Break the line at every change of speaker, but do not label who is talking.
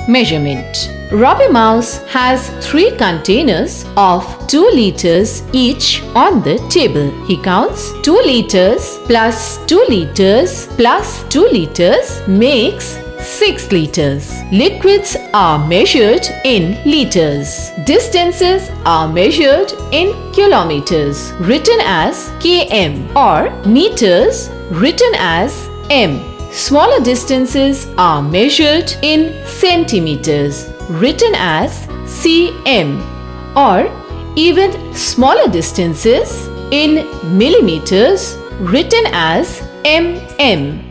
measurement. Robbie Mouse has 3 containers of 2 liters each on the table. He counts 2 liters plus 2 liters plus 2 liters makes 6 liters. Liquids are measured in liters. Distances are measured in kilometers, written as km, or meters, written as m. Smaller distances are measured in centimeters, written as cm, or even smaller distances in millimeters, written as mm.